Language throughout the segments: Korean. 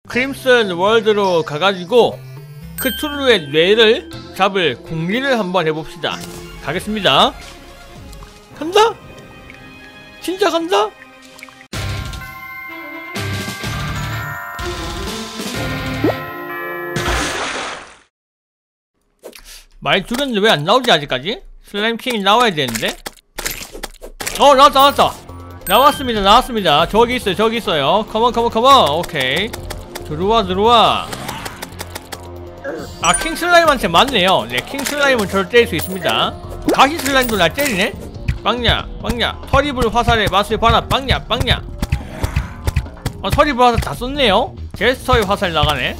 크림슨 월드로 가가지고 크툴루의 뇌를 잡을 궁리를 한번 해봅시다. 가겠습니다. 간다? 진짜 간다? 많이 죽였는데 왜 안 나오지 아직까지? 슬라임킹이 나와야 되는데? 나왔다. 나왔습니다. 저기 있어요. 컴온. 오케이. 들어와. 아, 킹슬라임한테 맞네요. 네, 킹슬라임은 저를 때릴 수 있습니다. 가시슬라임도 날 때리네? 빵냐. 터리블 화살의 맛을 봐라. 빵냐. 터리블 화살 다 썼네요? 제스터의 화살 나가네.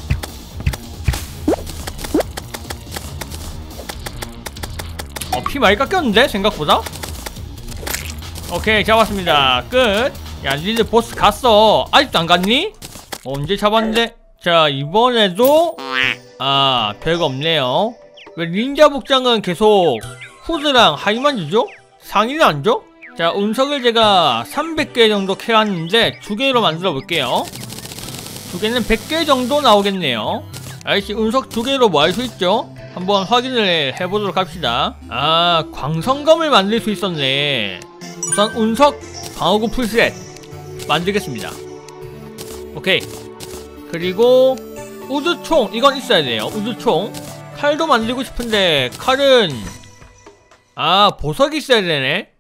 피 많이 깎였는데? 생각보다? 오케이, 잡았습니다. 끝. 야, 니들 보스 갔어. 아직도 안 갔니? 언제 잡았는데? 자, 이번에도 별거 없네요. 왜 닌자 복장은 계속 후드랑 하이만 주죠? 상의는 안 줘? 자, 운석을 제가 300개 정도 캐왔는데 2개로 만들어 볼게요. 2개는 100개 정도 나오겠네요. 아이씨, 운석 2개로 뭐 할 수 있죠? 한번 확인을 해보도록 합시다. 광선검을 만들 수 있었네. 우선 운석 방어구 풀셋 만들겠습니다. 오케이. 그리고 우드총, 이건 있어야 돼요. 우드총. 칼도 만들고 싶은데 칼은 보석이 있어야 되네.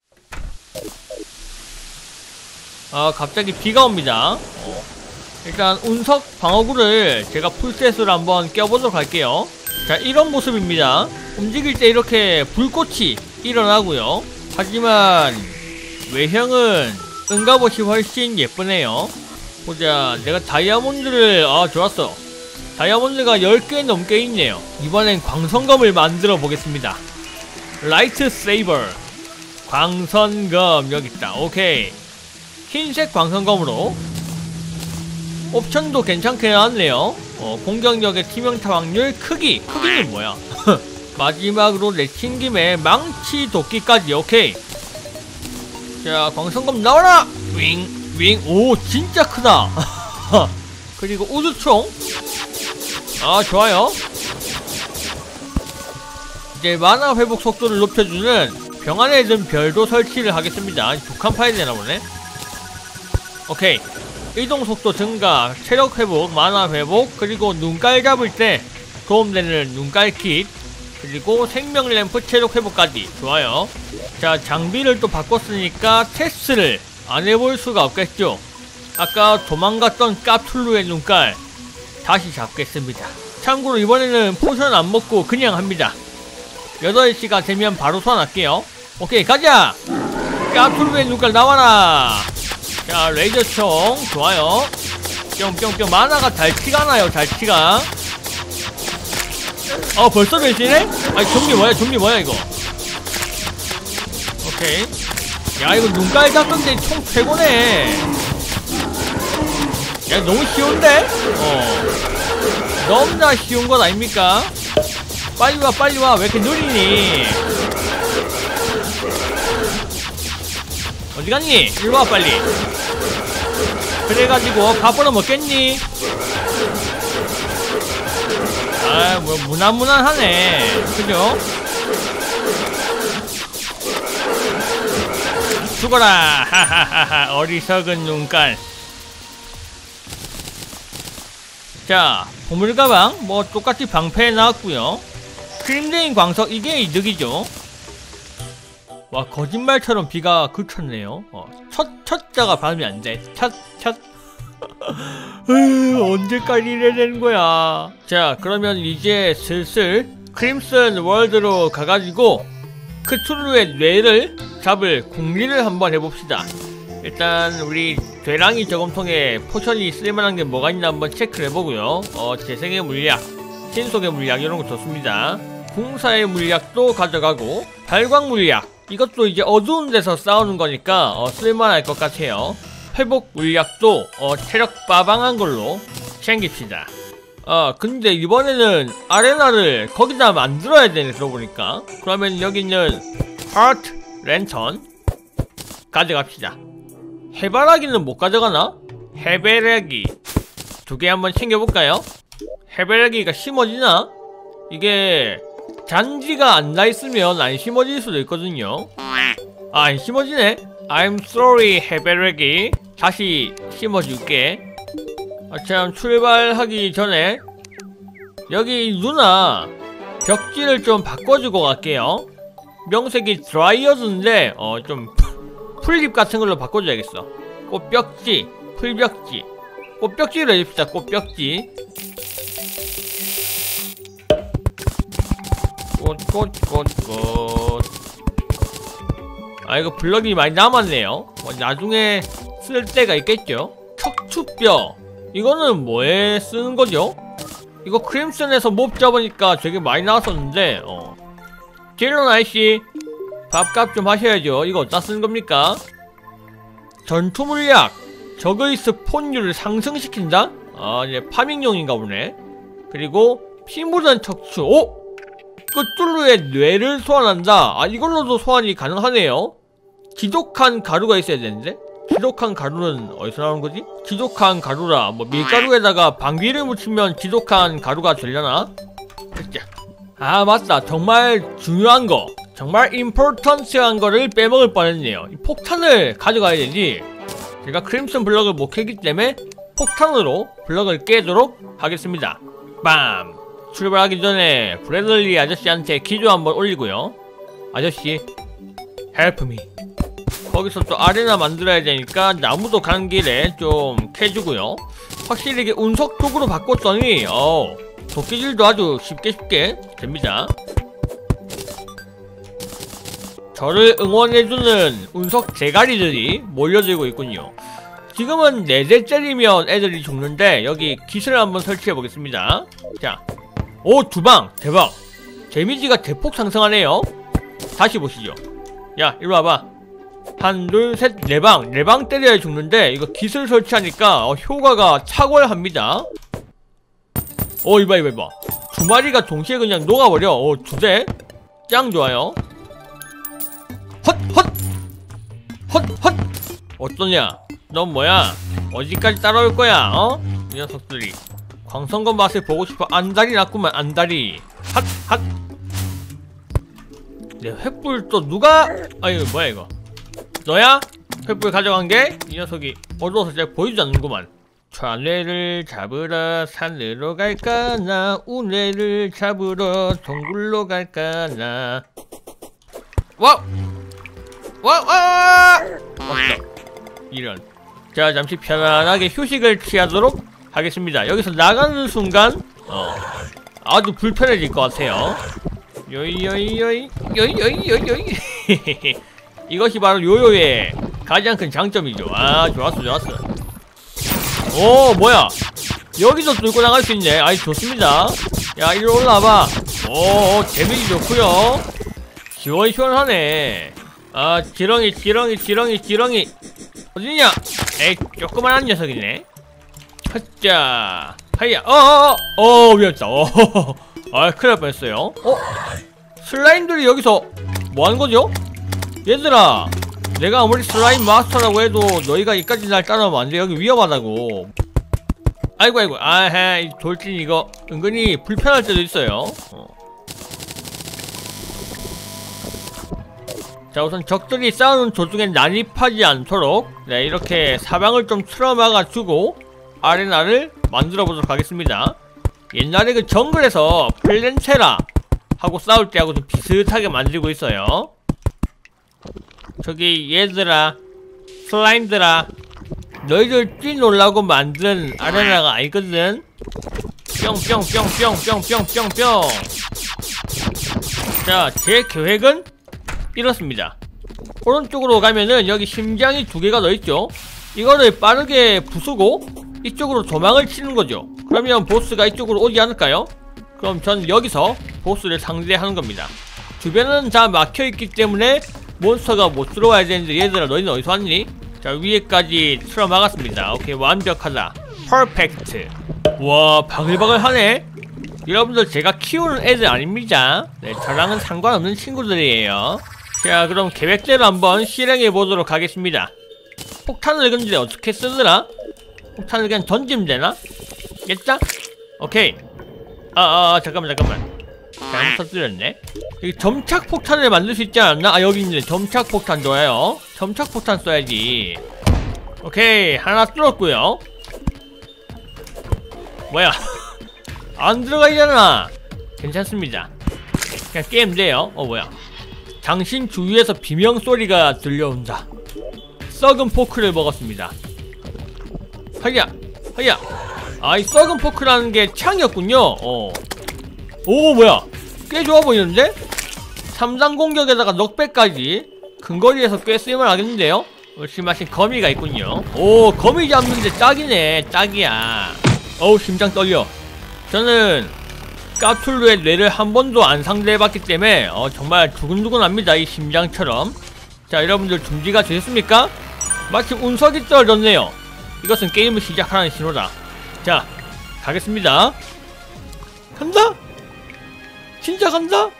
갑자기 비가 옵니다. 일단 운석 방어구를 제가 풀셋으로 한번 껴보도록 할게요. 자, 이런 모습입니다. 움직일 때 이렇게 불꽃이 일어나고요. 하지만 외형은 은갑옷이 훨씬 예쁘네요. 보자. 내가 다이아몬드를 좋았어. 다이아몬드가 10개 넘게 있네요. 이번엔 광선검을 만들어 보겠습니다. 라이트 세이버 광선검 여기있다. 오케이. 흰색 광선검으로 옵션도 괜찮게 나왔네요. 공격력의 치명타 확률, 크기는 뭐야? 마지막으로 내친김에 망치 도끼까지. 오케이. 자, 광선검 나와라! 윙. 오, 진짜 크다. 그리고 우드총. 좋아요. 이제 만화 회복 속도를 높여주는 병 안에 든 별도 설치를 하겠습니다. 2칸 파야 되나 보네. 오케이. 이동 속도 증가, 체력 회복, 만화 회복, 그리고 눈깔 잡을 때 도움되는 눈깔 킷, 그리고 생명 램프 체력 회복까지. 좋아요. 자, 장비를 또 바꿨으니까 테스트를 안 해볼 수가 없겠죠. 아까 도망갔던 까툴루의 눈깔 다시 잡겠습니다. 참고로 이번에는 포션 안 먹고 그냥 합니다. 8시가 되면 바로 소환할게요. 오케이, 가자! 까툴루의 눈깔 나와라! 자, 레이저총. 좋아요. 뿅뿅뿅. 만화가 잘 티가 나요. 벌써 변신해? 종류 뭐야 이거. 오케이. 야, 이거 눈깔 잡는데 총 최고네. 야, 너무 쉬운데? 너무나 쉬운 것 아닙니까? 빨리 와. 왜 이렇게 느리니? 어디 갔니? 일로 와, 빨리. 그래가지고 밥 벌어 먹겠니? 뭐 무난무난하네. 그죠? 죽어라. 하하하하. 어리석은 눈깔. 자, 보물가방 뭐 똑같이 방패에 나왔고요. 크림레인 광석, 이게 이득이죠. 와, 거짓말처럼 비가 그쳤네요. 첫자가 발음이 안 돼. 첫. 언제까지 이래야 되는 거야. 자, 그러면 이제 슬슬 크림슨 월드로 가가지고 크툴루의 뇌를 잡을 궁리를 한번 해봅시다. 일단 우리 되랑이 저금통에 포션이 쓸만한 게 뭐가 있나 한번 체크를 해보고요. 재생의 물약, 신속의 물약 이런 거 좋습니다. 궁사의 물약도 가져가고, 발광 물약, 이것도 이제 어두운 데서 싸우는 거니까 쓸만할 것 같아요. 회복 물약도 체력 빠방한 걸로 챙깁시다. 근데 이번에는 아레나를 거기다 만들어야 되네, 들어보니까. 그러면 여기 있는 하트 랜턴 가져갑시다. 해바라기는 못 가져가나? 해바라기 두 개 한번 챙겨볼까요? 해바라기가 심어지나? 이게 잔디가 안 나있으면 안 심어질 수도 있거든요. 아, 안 심어지네? I'm sorry, 해바라기. 다시 심어줄게. 참, 출발하기 전에 여기 누나 벽지를 좀 바꿔주고 갈게요. 명색이 드라이어즈인데 좀 풀잎 같은 걸로 바꿔줘야겠어. 꽃벽지, 풀벽지. 꽃벽지를 해줍시다. 꽃벽지. 꽃. 아, 이거 블럭이 많이 남았네요. 나중에 쓸 때가 있겠죠. 척추뼈. 이거는 뭐에 쓰는 거죠? 이거 크림슨에서 몹 잡으니까 되게 많이 나왔었는데 딜런 아이씨, 밥값 좀 하셔야죠. 이거 어디다 쓰는 겁니까? 전투 물약. 적의 스폰율을 상승시킨다? 아, 이제 파밍용인가 보네. 그리고 피 묻은 척추. 오! 끝줄로의 뇌를 소환한다. 아, 이걸로도 소환이 가능하네요. 지독한 가루가 있어야 되는데? 지독한 가루는 어디서 나오는 거지? 지독한 가루라. 뭐 밀가루에다가 방귀를 묻히면 지독한 가루가 되려나? 아, 맞다. 정말 중요한 거, 정말 임포턴트한 거를 빼먹을 뻔했네요. 이 폭탄을 가져가야 되지. 제가 크림슨 블럭을 못 캐기 때문에 폭탄으로 블럭을 깨도록 하겠습니다. 빰! 출발하기 전에 브래들리 아저씨한테 기조 한번 올리고요. 아저씨, help me. 거기서 또 아레나 만들어야 되니까 나무도 가는 길에 좀 캐주고요. 확실히 이게 운석 쪽으로 바꿨더니 도끼질도 아주 쉽게 됩니다. 저를 응원해주는 운석 대가리들이 몰려들고 있군요. 지금은 4대째리면 애들이 죽는데 여기 기술을 한번 설치해보겠습니다. 자, 오, 2방! 대박! 데미지가 대폭 상승하네요. 다시 보시죠. 야, 이리 와봐. 한, 둘, 셋, 4방! 4방 때려야 죽는데 이거 기술 설치하니까 효과가 탁월합니다. 이봐. 2마리가 동시에 그냥 녹아버려. 2대? 짱 좋아요. 헛! 어떠냐? 넌 뭐야? 어디까지 따라올 거야? 이 녀석들이 광선검 맛을 보고 싶어. 안달이 났구만. 안달이. 핫! 내 횃불 또 누가? 아유, 뭐야 이거? 너야? 횃불 가져간 게? 이 녀석이 어두워서 잘 보이지 않는구만. 좌뇌를 잡으러 산으로 갈까나, 우뇌를 잡으러 동굴로 갈까나. 와! 왔어. 이런. 자, 잠시 편안하게 휴식을 취하도록 하겠습니다. 여기서 나가는 순간 아주 불편해질 것 같아요. 요이. 이것이 바로 요요의 가장 큰 장점이죠. 아, 좋았어. 오, 뭐야? 여기서 뚫고 나갈 수 있네. 아이, 좋습니다. 야, 이리 올라와봐. 오, 데미지 좋구요. 시원시원하네. 아, 지렁이. 어디냐? 에이, 조그만한 녀석이네. 헛자, 하이야. 위험했다. 아, 큰일 날 뻔했어요. 슬라임들이 여기서 뭐하는거죠? 얘들아, 내가 아무리 슬라임 마스터라고 해도 너희가 이까지 날 따라오면 안돼. 여기 위험하다고. 아이고. 아하, 이 돌진 이거 은근히 불편할 때도 있어요. 자, 우선 적들이 싸우는 도중에 난입하지 않도록 이렇게 사방을 좀 틀어막아주고 아레나를 만들어보도록 하겠습니다. 옛날에 그 정글에서 플랜테라 하고 싸울 때하고 좀 비슷하게 만들고 있어요. 저기 얘들아, 슬라임들아, 너희들 뛰놀라고 만든 아레나가 아니거든. 뿅. 자, 제 계획은 이렇습니다. 오른쪽으로 가면은 여기 심장이 2개가 넣어있죠. 이거를 빠르게 부수고 이쪽으로 도망을 치는 거죠. 그러면 보스가 이쪽으로 오지 않을까요? 그럼 전 여기서 보스를 상대하는 겁니다. 주변은 다 막혀있기 때문에 몬스터가 못 들어와야 되는데, 얘들아 너희는 어디서 왔니? 자, 위에까지 틀어 막았습니다. 오케이, 완벽하다. 퍼펙트. 와, 바글바글 하네. 여러분들 제가 키우는 애들 아닙니다. 네, 저랑은 상관없는 친구들이에요. 자, 그럼 계획대로 한번 실행해 보도록 하겠습니다. 폭탄을 근데 어떻게 쓰더라? 폭탄을 그냥 던지면 되나? 깼자? 오케이. 잠깐만. 잘못 터뜨렸네. 여기 점착폭탄을 만들 수 있지 않았나? 아, 여기 있네. 점착폭탄 좋아요. 점착폭탄 써야지. 오케이, 하나 뚫었고요. 뭐야? 안 들어가잖아. 괜찮습니다. 그냥 게임 돼요. 뭐야? 당신 주위에서 비명소리가 들려온다. 썩은 포크를 먹었습니다. 하야. 이 썩은 포크라는 게 창이었군요. 오, 뭐야? 꽤 좋아 보이는데? 3단 공격에다가 넉백까지 근거리에서 꽤 쓰임을 하겠는데요? 심하신 거미가 있군요. 오, 거미 잡는데 짝이네. 짝이야. 어우, 심장 떨려. 저는 까툴루의 뇌를 한 번도 안 상대해봤기 때문에 정말 두근두근합니다. 이 심장처럼. 자, 여러분들 준비가 되셨습니까? 마침 운석이 떨어졌네요. 이것은 게임을 시작하는 신호다. 자, 가겠습니다. 간다? 진짜 간다?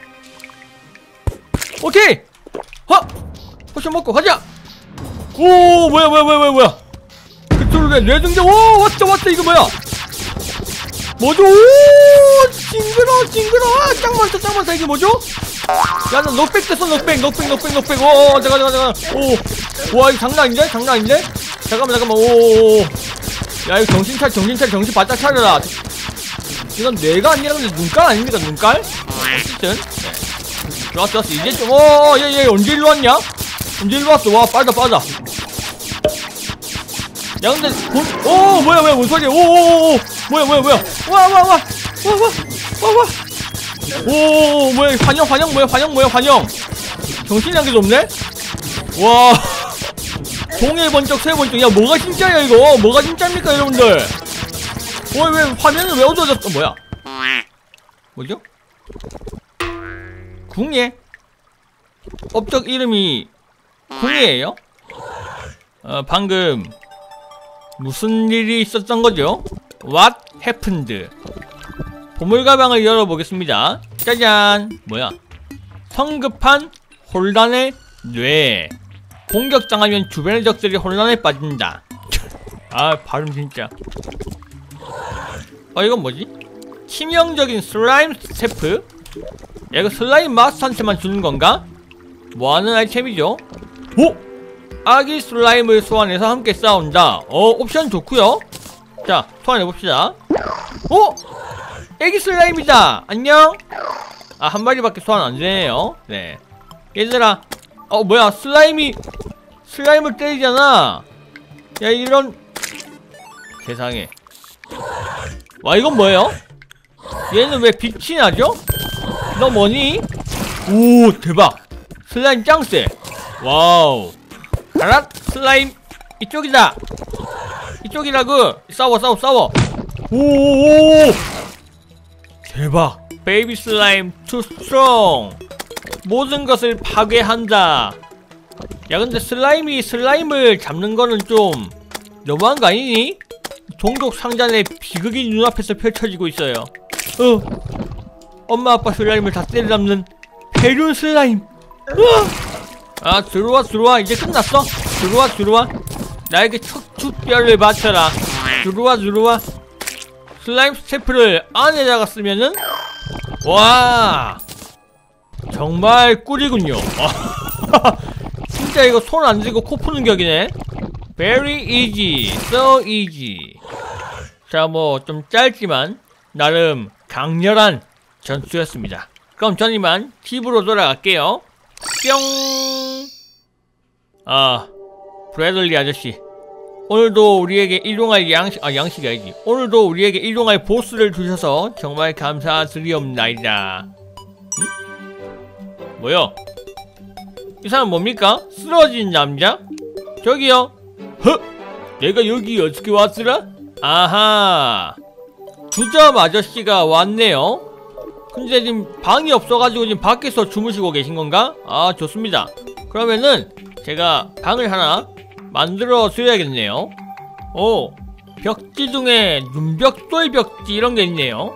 오케이! 포션 먹고 가자! 오, 뭐야. 그쪽에 뇌등장, 오, 왔다, 이거 뭐야? 뭐죠? 오, 징그러. 짱 많다, 이게 뭐죠? 야, 나 넉백 됐어, 넉백. 오, 잠깐. 오, 와, 이거 장난 아닌데? 잠깐만, 오. 야, 이거 정신 바짝 차려라. 이건 뇌가 아니라 근데 눈깔 아닙니까, 눈깔? 어쨌든. 네. 좋았어. 이제 좀, 얘 언제 일로 왔냐? 와, 빠져. 야, 근데, 뭐야, 뭔 소리야? 오, 뭐야. 와. 오, 뭐야, 환영. 정신이 한 개도 없네? 와. 동해 번쩍, 새 번쩍. 야, 뭐가 진짜야, 이거? 뭐가 진짜입니까, 여러분들? 왜 화면은 왜 어두워졌어? 뭐야? 뭐죠? 궁예? 업적 이름이 궁예예요? 방금 무슨 일이 있었던 거죠? What happened? 보물 가방을 열어보겠습니다. 짜잔! 뭐야? 성급한 혼란의 뇌. 공격당하면 주변의 적들이 혼란에 빠진다. 발음 진짜. 이건 뭐지? 치명적인 슬라임 스태프? 야, 이거 슬라임 마스터한테만 주는 건가? 뭐하는 아이템이죠? 오! 아기 슬라임을 소환해서 함께 싸운다. 옵션 좋구요. 자, 소환해봅시다. 오! 애기 슬라임이다! 안녕? 한 마리밖에 소환 안되네요. 네. 얘들아. 뭐야, 슬라임을 때리잖아. 야, 이런. 세상에. 와, 이건 뭐예요? 얘는 왜 빛이 나죠? 너 뭐니? 오, 대박. 슬라임 짱세. 와우. 가라, 슬라임. 이쪽이라고. 싸워. 오, 대박. 베이비 슬라임 too strong. 모든 것을 파괴한다. 야, 근데 슬라임을 잡는 거는 좀 너무한 거 아니니? 종족 상잔의 비극이 눈앞에서 펼쳐지고 있어요. 엄마 아빠 슬라임을 다 때려잡는 배륜 슬라임. 들어와. 이제 끝났어. 들어와. 나에게 척추뼈를 바쳐라. 들어와. 슬라임 스태프를 안에다가 쓰면은, 와, 정말 꿀이군요. 진짜 이거 손 안 들고 코 푸는 격이네. Very easy, so easy. 자, 뭐 좀 짧지만 나름 강렬한 전투였습니다. 그럼 전 이만 집으로 돌아갈게요. 뿅. 브래들리 아저씨, 오늘도 우리에게 일용할 양식이 아니지. 오늘도 우리에게 일용할 보스를 주셔서 정말 감사드리옵나이다. 응? 뭐요? 이 사람 뭡니까? 쓰러진 남자? 저기요. 내가 여기 어떻게 왔으라? 아하, 주점 아저씨가 왔네요. 근데 지금 방이 없어가지고 지금 밖에서 주무시고 계신 건가? 좋습니다. 그러면은 제가 방을 하나 만들어 드려야겠네요. 벽지 중에 눈벽돌 벽지 이런 게 있네요.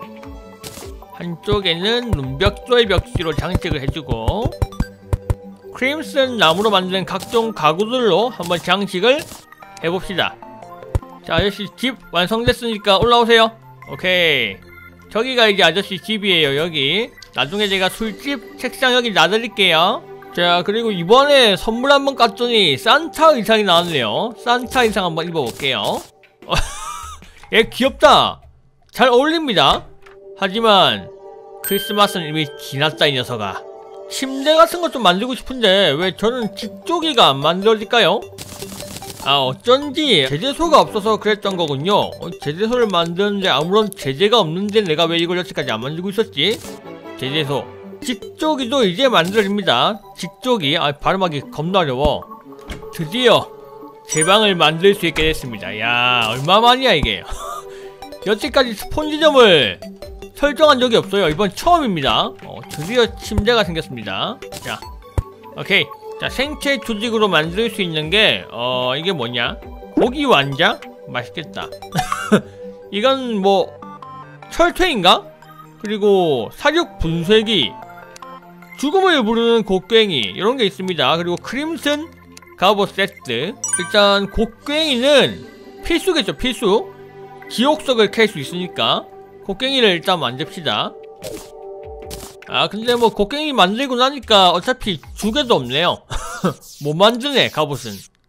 한쪽에는 눈벽돌 벽지로 장식을 해주고, 크림슨 나무로 만든 각종 가구들로 한번 장식을 해봅시다. 자, 아저씨 집 완성됐으니까 올라오세요. 오케이. 저기가 이제 아저씨 집이에요. 여기 나중에 제가 술집 책상 여기 놔드릴게요. 자, 그리고 이번에 선물 한번 깠더니 산타 의상이 나왔네요. 산타 의상 한번 입어볼게요. 얘 귀엽다. 잘 어울립니다. 하지만 크리스마스는 이미 지났다 이 녀석아. 침대 같은 것 좀 만들고 싶은데 왜 저는 집조기가 안 만들어질까요? 아, 어쩐지 제재소가 없어서 그랬던 거군요. 제재소를 만드는데 아무런 제재가 없는데 내가 왜 이걸 여태까지 안 만들고 있었지? 제재소. 직조기도 이제 만들어집니다. 직조기. 아, 발음하기 겁나 어려워. 드디어 제 방을 만들 수 있게 됐습니다. 야, 얼마만이야 이게. 여태까지 스폰지점을 설정한 적이 없어요. 이번 처음입니다. 드디어 침대가 생겼습니다. 자, 오케이. 자, 생체 조직으로 만들 수 있는 게 이게 뭐냐? 고기 완자? 맛있겠다. 이건 뭐 철퇴인가? 그리고 사육 분쇄기, 죽음을 부르는 곡괭이 이런 게 있습니다. 그리고 크림슨 갑옷 세트. 일단 곡괭이는 필수겠죠. 필수. 지옥석을 캘 수 있으니까 곡괭이를 일단 만듭시다. 아, 근데 뭐 곡괭이 만들고 나니까 어차피 주개도 없네요. 못 만드네 갑옷은.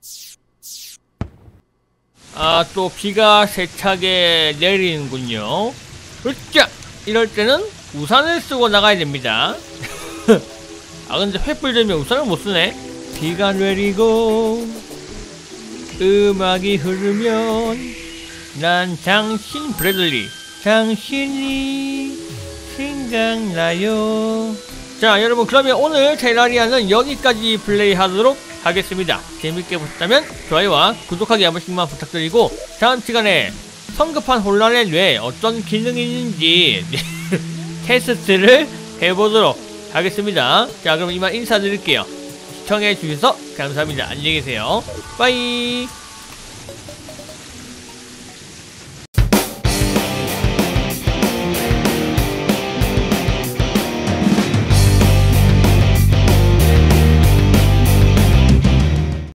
아, 또 비가 세차게 내리는군요. 으쌰! 이럴 때는 우산을 쓰고 나가야 됩니다. 아, 근데 횃불 들면 우산을 못 쓰네. 비가 내리고 음악이 흐르면 난 당신 브래들리 당신이 생각나요. 자, 여러분, 그러면 오늘 테라리아는 여기까지 플레이하도록 하겠습니다. 재밌게 보셨다면 좋아요와 구독하기 한 번씩만 부탁드리고 다음 시간에 성급한 혼란의 뇌에 어떤 기능이 있는지 테스트를 해보도록 하겠습니다. 자, 그럼 이만 인사드릴게요. 시청해주셔서 감사합니다. 안녕히 계세요. 빠이.